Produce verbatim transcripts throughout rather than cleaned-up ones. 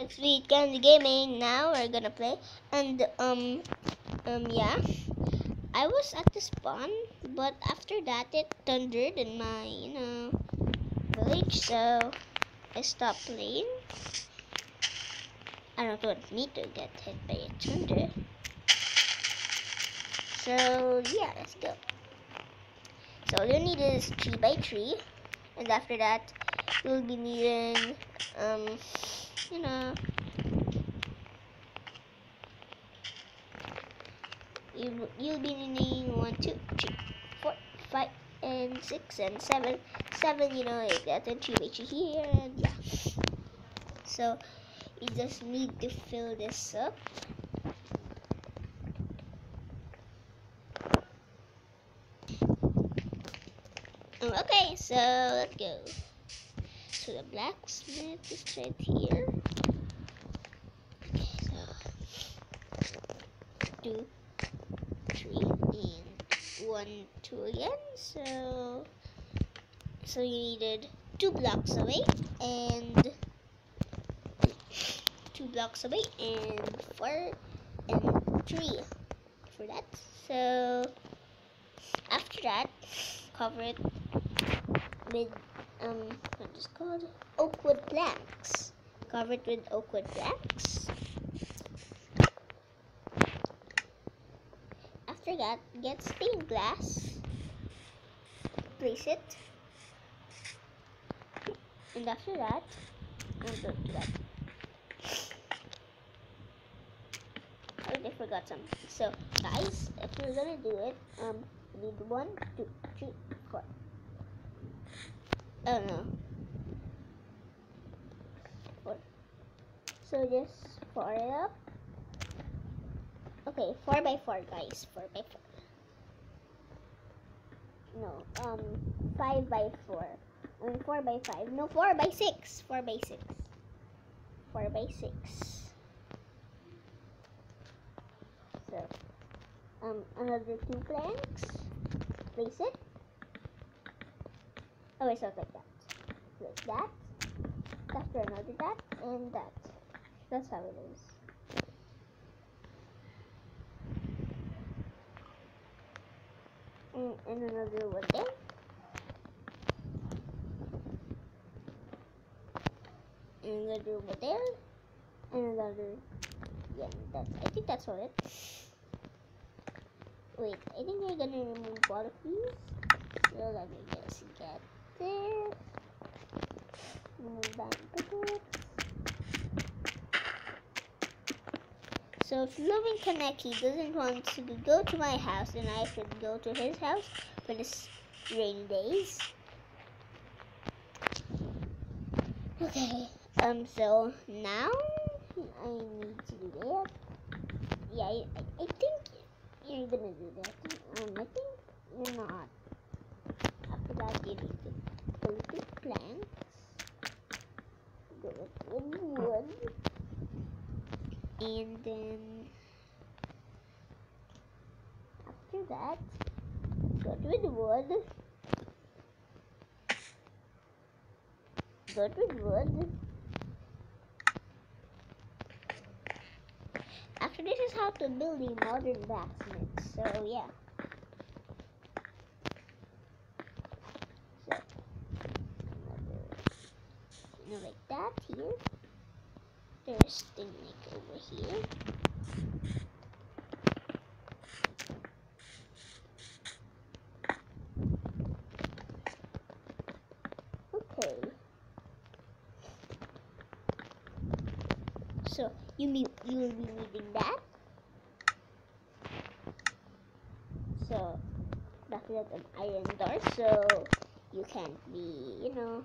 It's Sweet Candy Gaming. Now we're gonna play, and um, um, yeah. I was at the spawn, but after that it thundered in my, you know, village, so I stopped playing. I don't want me to get hit by a thunder. So yeah, let's go. So all you need is three by three, and after that you'll be needing, um, you know, you you'll be needing one, two, three, four, five, and six, and seven. Seven, you know, like that, and three by three here, and yeah. So you just need to fill this up. Okay, so let's go. So the blacksmith is right here. Okay, so two, three, and one, two again. So, so you needed two blocks away, and two blocks away, and four, and three for that. So after that, cover it with um what is it called? Oakwood planks. Cover it with oakwood planks. After that, get stained glass. Place it. And after that, I'll go to that. Oh, I forgot something. So guys, if you're gonna do it, um you need one, two, three, four. Oh no. Four. So just four it up. Okay, four by four, guys. Four by four. No, um, five by four. I mean, four by five. No, four by six. Four by six. Four by six. So, um, another two planks. Place it. Oh, it's not like that. Like that. After another that, and that. That's how it is. And, and another one there. And another one there. And another. Yeah, that's. I think that's all it. Wait, I think we're gonna remove all of these. So let me just get there. Remove that bit. So if Loving Kaneki doesn't want to go to my house, then I should go to his house for this rainy days. Okay, um, so now I need to do that. Yeah, I, I think you're gonna do that. Um, I think you're not. After that, you need to go to planks, go with wood. And then after that, go with wood. Go with wood. After this is how to build a modern blacksmith. So yeah. So another, you know, like that here. There's the neck over here. Okay. So you need you will be needing that. So after that, an iron door, so you can't be, you know.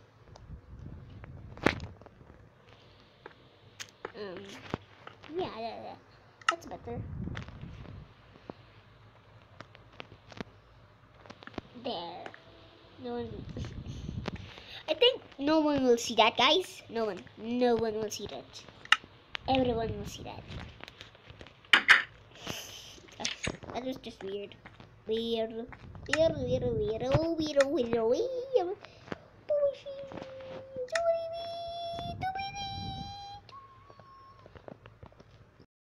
Um, yeah, yeah, yeah, that's better. There. No one. I think no one will see that, guys. No one. No one will see that. Everyone will see that. That was just weird. Weird. Weird, weird, weird, weird, weird, weird.